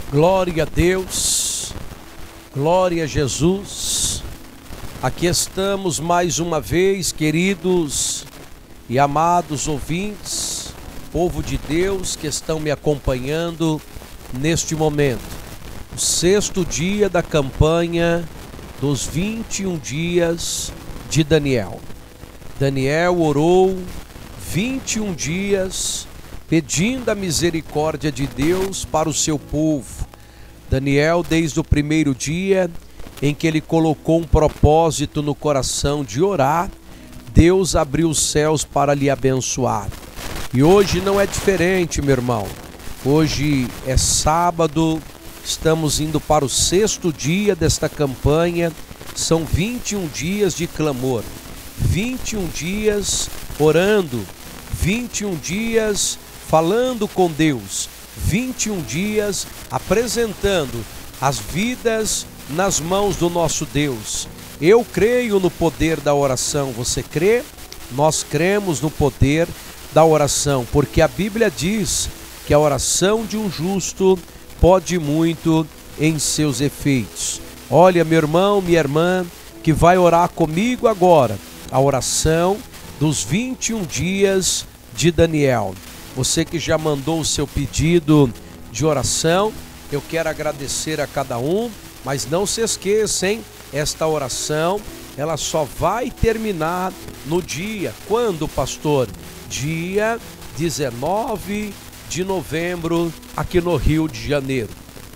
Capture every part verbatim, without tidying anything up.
Glória a Deus, glória a Jesus. Aqui estamos mais uma vez, queridos e amados ouvintes, povo de Deus que estão me acompanhando neste momento. O sexto dia da campanha dos vinte e um dias de Daniel. Daniel orou vinte e um dias pedindo a misericórdia de Deus para o seu povo. Daniel, desde o primeiro dia em que ele colocou um propósito no coração de orar, Deus abriu os céus para lhe abençoar. E hoje não é diferente, meu irmão. Hoje é sábado, estamos indo para o sexto dia desta campanha. São vinte e um dias de clamor, vinte e um dias orando, vinte e um dias falando com Deus, vinte e um dias apresentando as vidas nas mãos do nosso Deus. Eu creio no poder da oração. Você crê? Nós cremos no poder da oração, porque a Bíblia diz que a oração de um justo pode muito em seus efeitos. Olha, meu irmão, minha irmã, que vai orar comigo agora, a oração dos vinte e um dias de Daniel. Você que já mandou o seu pedido de oração, eu quero agradecer a cada um, mas não se esqueça, hein? Esta oração, ela só vai terminar no dia, quando, pastor? Dia dezenove de novembro, aqui no Rio de Janeiro,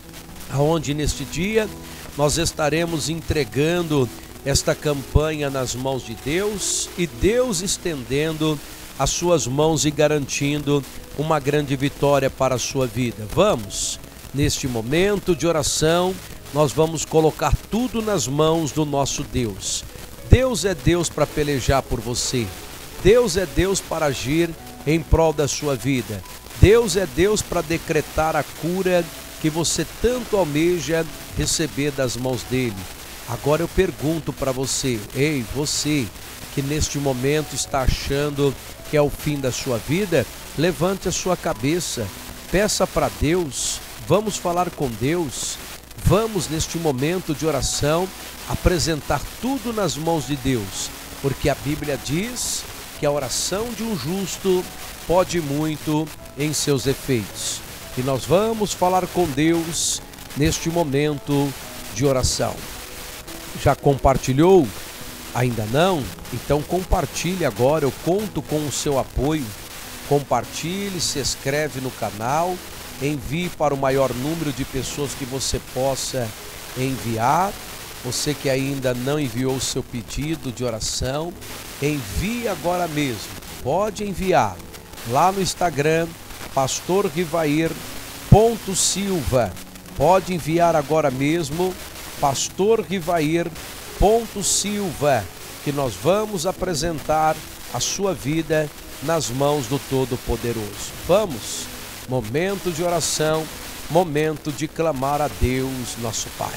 aonde neste dia nós estaremos entregando esta campanha nas mãos de Deus e Deus estendendo as suas mãos e garantindo uma grande vitória para a sua vida. Vamos, neste momento de oração, nós vamos colocar tudo nas mãos do nosso Deus. Deus é Deus para pelejar por você. Deus é Deus para agir em prol da sua vida. Deus é Deus para decretar a cura que você tanto almeja receber das mãos dele. Agora eu pergunto para você, ei, você que neste momento está achando que é o fim da sua vida, levante a sua cabeça, peça para Deus, vamos falar com Deus, vamos neste momento de oração apresentar tudo nas mãos de Deus, porque a Bíblia diz que a oração de um justo pode muito em seus efeitos. E nós vamos falar com Deus neste momento de oração. Já compartilhou? Ainda não? Então compartilhe agora, eu conto com o seu apoio. Compartilhe, se inscreve no canal, envie para o maior número de pessoas que você possa enviar. Você que ainda não enviou o seu pedido de oração, envie agora mesmo. Pode enviar lá no Instagram, pastor rivair ponto silva. Pode enviar agora mesmo, pastor rivair ponto silva, que nós vamos apresentar a sua vida nas mãos do Todo-Poderoso. Vamos, momento de oração, momento de clamar a Deus, nosso Pai.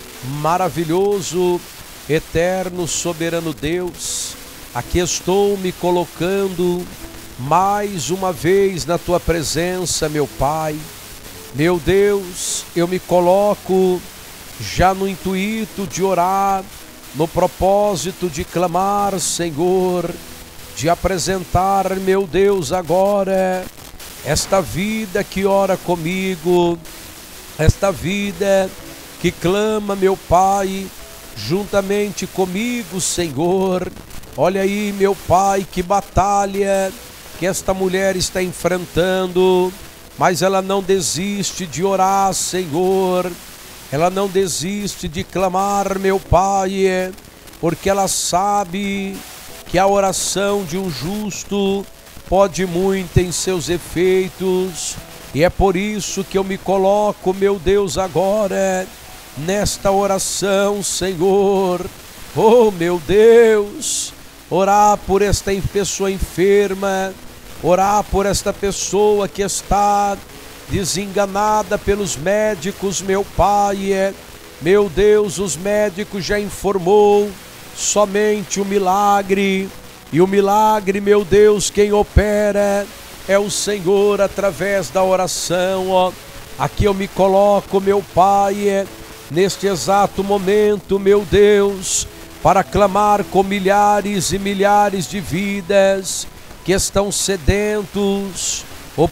Maravilhoso, eterno, soberano Deus, aqui estou me colocando mais uma vez na tua presença, meu Pai. Meu Deus, eu me coloco já no intuito de orar, no propósito de clamar, Senhor, de apresentar, meu Deus, agora esta vida que ora comigo, esta vida que clama, meu Pai, juntamente comigo, Senhor. Olha aí, meu Pai, que batalha que esta mulher está enfrentando, mas ela não desiste de orar, Senhor. Ela não desiste de clamar, meu Pai, porque ela sabe que a oração de um justo pode muito em seus efeitos. E é por isso que eu me coloco, meu Deus, agora nesta oração, Senhor. Oh, meu Deus, orar por esta pessoa enferma, orar por esta pessoa que está desenganada pelos médicos, meu Pai. Meu Deus, os médicos já informou somente o milagre, e o milagre, meu Deus, quem opera é o Senhor através da oração, ó. Aqui eu me coloco, meu Pai, neste exato momento, meu Deus, para clamar com milhares e milhares de vidas que estão sedentos,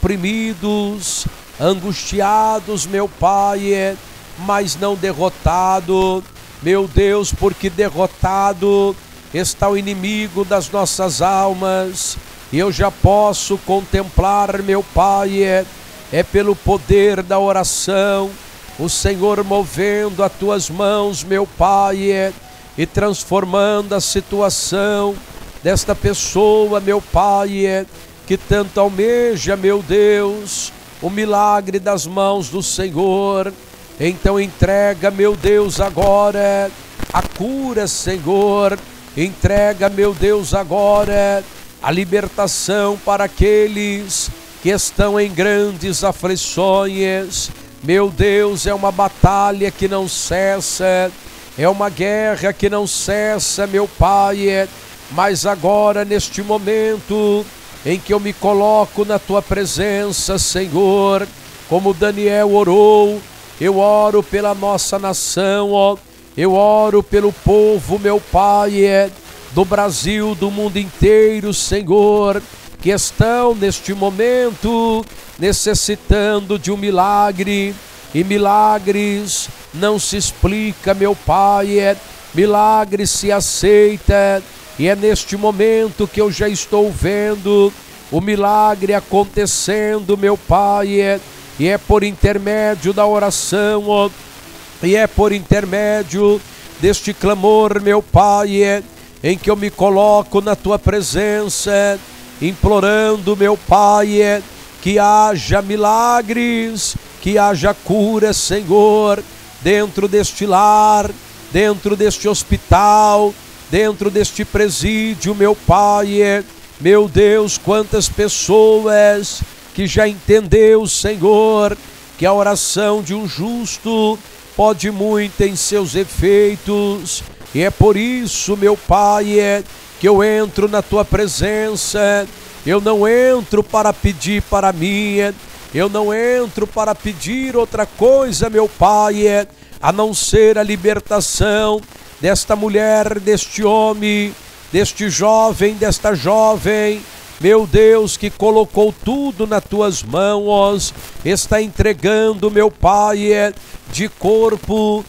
oprimidos, angustiados, meu Pai, mas não derrotado, meu Deus, porque derrotado está o inimigo das nossas almas, e eu já posso contemplar, meu Pai, é pelo poder da oração, o Senhor movendo as tuas mãos, meu Pai, e transformando a situação desta pessoa, meu Pai, que tanto almeja, meu Deus, o milagre das mãos do Senhor. Então entrega, meu Deus, agora a cura, Senhor. Entrega, meu Deus, agora a libertação para aqueles que estão em grandes aflições. Meu Deus, é uma batalha que não cessa, é uma guerra que não cessa, meu Pai. Mas agora, neste momento em que eu me coloco na Tua presença, Senhor, como Daniel orou, eu oro pela nossa nação, ó. Eu oro pelo povo, meu Pai, do Brasil, do mundo inteiro, Senhor, que estão neste momento necessitando de um milagre. E milagres não se explica, meu Pai, milagre se aceita. E é neste momento que eu já estou vendo o milagre acontecendo, meu Pai, e é por intermédio da oração, ó. E é por intermédio deste clamor, meu Pai, em que eu me coloco na Tua presença, implorando, meu Pai, que haja milagres, que haja cura, Senhor, dentro deste lar, dentro deste hospital, dentro deste presídio, meu Pai. Meu Deus, quantas pessoas que já entendeu, Senhor, que a oração de um justo pode muito em seus efeitos, e é por isso, meu Pai, que eu entro na Tua presença. Eu não entro para pedir para mim, eu não entro para pedir outra coisa, meu Pai, a não ser a libertação desta mulher, deste homem, deste jovem, desta jovem, meu Deus, que colocou tudo nas Tuas mãos, está entregando, meu Pai, de corpo,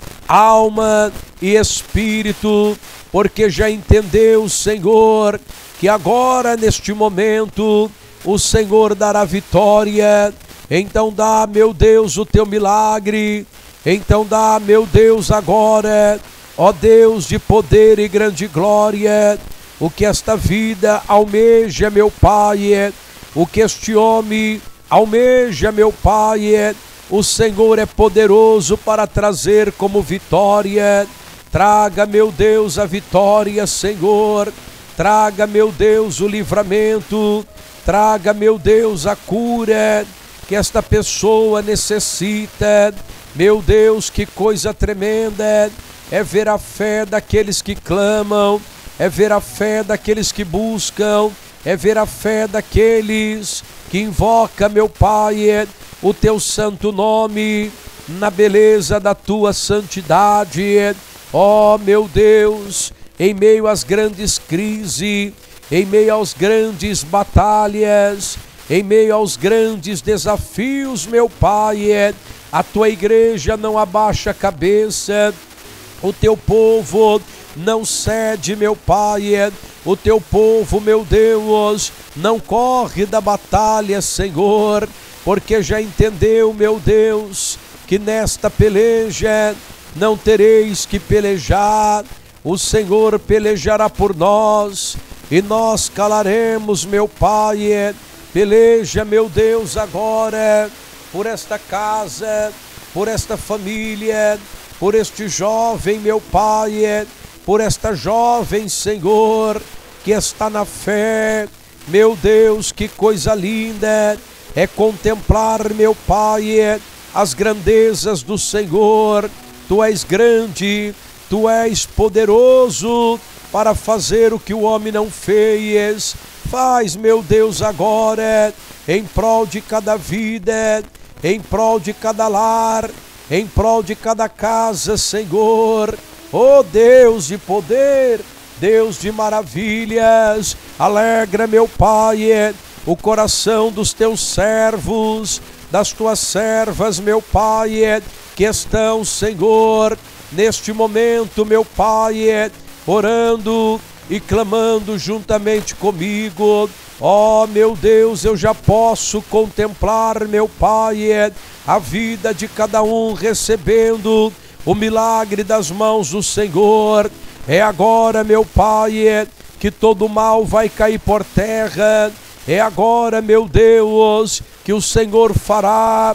alma e espírito, porque já entendeu, Senhor, que agora, neste momento, o Senhor dará vitória. Então dá, meu Deus, o Teu milagre. Então dá, meu Deus, agora, ó Deus de poder e grande glória, o que esta vida almeja, meu Pai, o que este homem almeja, meu Pai, o Senhor é poderoso para trazer como vitória. Traga, meu Deus, a vitória, Senhor. Traga, meu Deus, o livramento. Traga, meu Deus, a cura que esta pessoa necessita. Meu Deus, que coisa tremenda é ver a fé daqueles que clamam, é ver a fé daqueles que buscam, é ver a fé daqueles que invocam, meu Pai, o Teu santo nome, na beleza da Tua santidade. Ó, meu Deus, em meio às grandes crises, em meio às grandes batalhas, em meio aos grandes desafios, meu Pai, a Tua igreja não abaixa a cabeça, o Teu povo não cede, meu Pai, o Teu povo, meu Deus, não corre da batalha, Senhor, porque já entendeu, meu Deus, que nesta peleja não tereis que pelejar, o Senhor pelejará por nós, e nós calaremos, meu Pai. Peleja, meu Deus, agora, por esta casa, por esta família, por este jovem, meu Pai, por esta jovem, Senhor, que está na fé. Meu Deus, que coisa linda é contemplar, meu Pai, as grandezas do Senhor. Tu és grande, Tu és poderoso para fazer o que o homem não fez. Faz, meu Deus, agora, em prol de cada vida, em prol de cada lar, em prol de cada casa, Senhor. Oh Deus de poder, Deus de maravilhas, alegra, meu Pai, o coração dos teus servos, das tuas servas, meu Pai, que estão, Senhor, neste momento, meu Pai, orando e clamando juntamente comigo. Ó, meu Deus, eu já posso contemplar, meu Pai, a vida de cada um recebendo o milagre das mãos do Senhor. É agora, meu Pai, que todo mal vai cair por terra. É agora, meu Deus, que o Senhor fará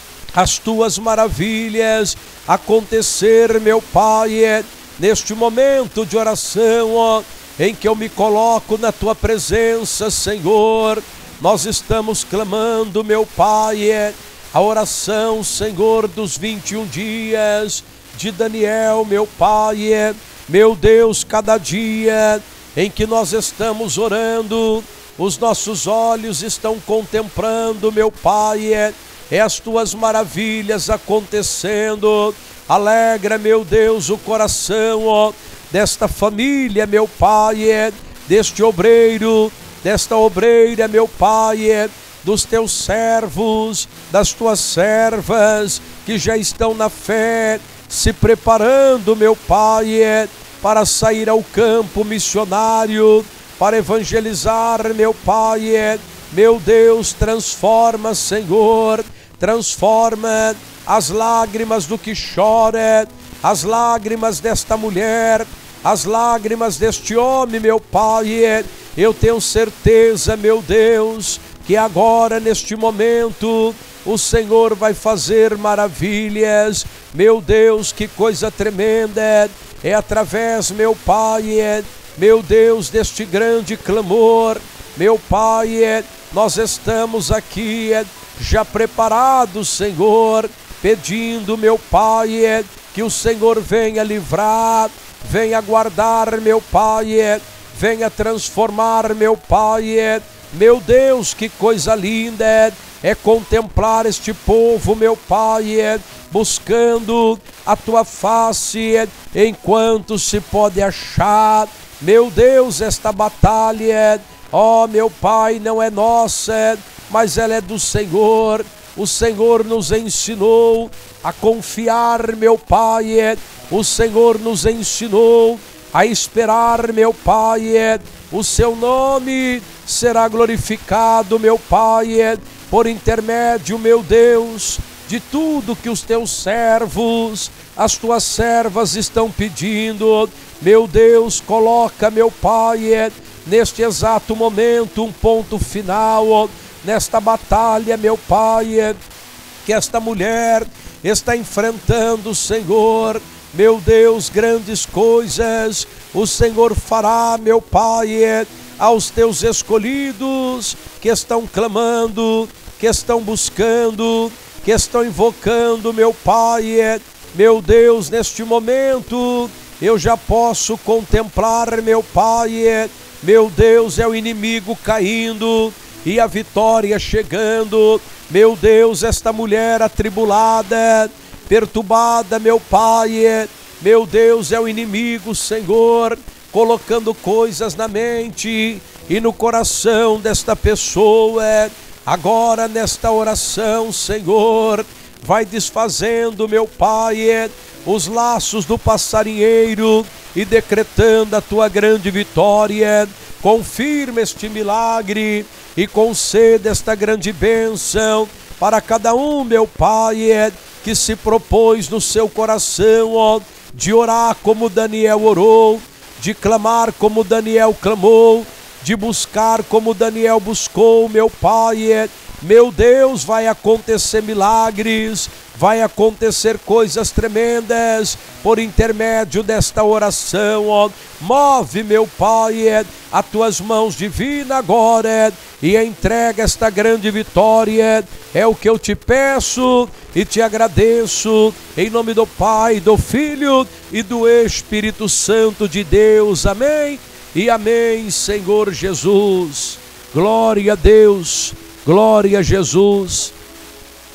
as tuas maravilhas acontecer, meu Pai, neste momento de oração, ó, em que eu me coloco na tua presença, Senhor. Nós estamos clamando, meu Pai, a oração, Senhor, dos vinte e um dias de Daniel, meu Pai. Meu Deus, cada dia em que nós estamos orando, os nossos olhos estão contemplando, meu Pai, é as tuas maravilhas acontecendo. Alegra, meu Deus, o coração, ó, desta família, meu Pai, deste obreiro, desta obreira, meu Pai, dos teus servos, das tuas servas, que já estão na fé, se preparando, meu Pai, para sair ao campo missionário, para evangelizar, meu Pai. Meu Deus, transforma, Senhor, transforma as lágrimas do que chora, as lágrimas desta mulher, as lágrimas deste homem, meu Pai. Eu tenho certeza, meu Deus, que agora, neste momento, o Senhor vai fazer maravilhas. Meu Deus, que coisa tremenda! É através, meu Pai, meu Deus, deste grande clamor, meu Pai, nós estamos aqui já preparados, Senhor, pedindo, meu Pai, que o Senhor venha livrar, venha guardar, meu Pai, venha transformar, meu Pai. Meu Deus, que coisa linda é contemplar este povo, meu Pai, buscando a tua face enquanto se pode achar. Meu Deus, esta batalha, ó, meu Pai, não é nossa, mas ela é do Senhor. O Senhor nos ensinou a confiar, meu Pai. O Senhor nos ensinou a esperar, meu Pai. O seu nome será glorificado, meu Pai, por intermédio, meu Deus, de tudo que os teus servos, as tuas servas estão pedindo. Meu Deus, coloca, meu Pai, neste exato momento um ponto final nesta batalha, meu Pai, que esta mulher está enfrentando, Senhor. Meu Deus, grandes coisas o Senhor fará, meu Pai, aos teus escolhidos que estão clamando, que estão buscando, que estão invocando, meu Pai. Meu Deus, neste momento eu já posso contemplar, meu Pai, meu Deus, é o inimigo caindo e a vitória chegando. Meu Deus, esta mulher atribulada, perturbada, meu Pai, meu Deus, é o inimigo, Senhor, colocando coisas na mente e no coração desta pessoa. Agora, nesta oração, Senhor, vai desfazendo, meu Pai, os laços do passarinheiro e decretando a tua grande vitória. Confirma este milagre e conceda esta grande bênção para cada um, meu Pai, que se propôs no seu coração, ó, de orar como Daniel orou, de clamar como Daniel clamou, de buscar como Daniel buscou, meu Pai. Meu Deus, vai acontecer milagres, vai acontecer coisas tremendas por intermédio desta oração, ó. Move, meu Pai, as tuas mãos divinas agora e entrega esta grande vitória. É o que eu te peço e te agradeço, em nome do Pai, do Filho e do Espírito Santo de Deus. Amém e amém, Senhor Jesus. Glória a Deus, glória a Jesus.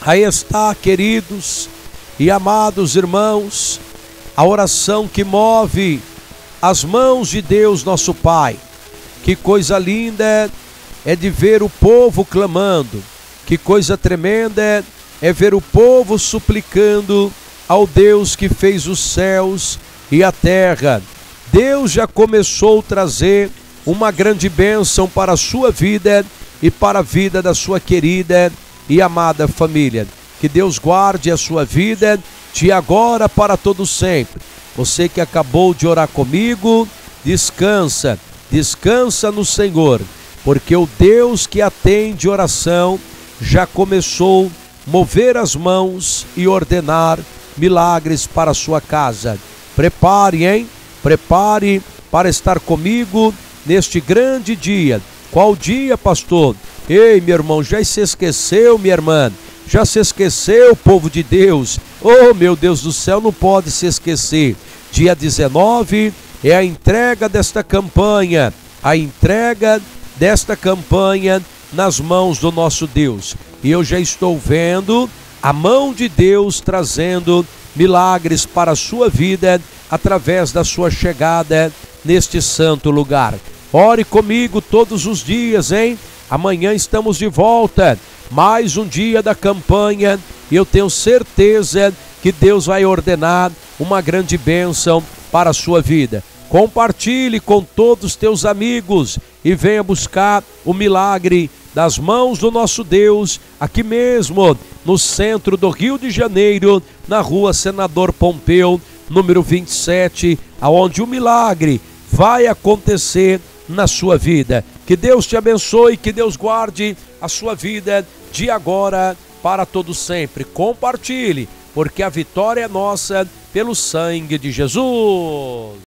Aí está, queridos e amados irmãos, a oração que move as mãos de Deus nosso Pai. Que coisa linda é de ver o povo clamando, que coisa tremenda é ver o povo suplicando ao Deus que fez os céus e a terra. Deus já começou a trazer uma grande bênção para a sua vida e para a vida da sua querida e amada família. Que Deus guarde a sua vida de agora para todo sempre. Você que acabou de orar comigo, descansa, descansa no Senhor, porque o Deus que atende oração já começou a mover as mãos e ordenar milagres para a sua casa. Prepare, hein? Prepare para estar comigo neste grande dia. Qual dia, pastor? Ei, meu irmão, já se esqueceu, minha irmã? Já se esqueceu, povo de Deus? Oh, meu Deus do céu, não pode se esquecer. Dia dezenove é a entrega desta campanha, a entrega desta campanha nas mãos do nosso Deus. E eu já estou vendo a mão de Deus trazendo milagres para a sua vida através da sua chegada neste santo lugar. Ore comigo todos os dias, hein? Amanhã estamos de volta, mais um dia da campanha, e eu tenho certeza que Deus vai ordenar uma grande bênção para a sua vida. Compartilhe com todos os teus amigos e venha buscar o milagre das mãos do nosso Deus, aqui mesmo no centro do Rio de Janeiro, na rua Senador Pompeu, número vinte e sete, aonde o milagre vai acontecer na sua vida. Que Deus te abençoe, que Deus guarde a sua vida de agora para todo sempre. Compartilhe, porque a vitória é nossa pelo sangue de Jesus.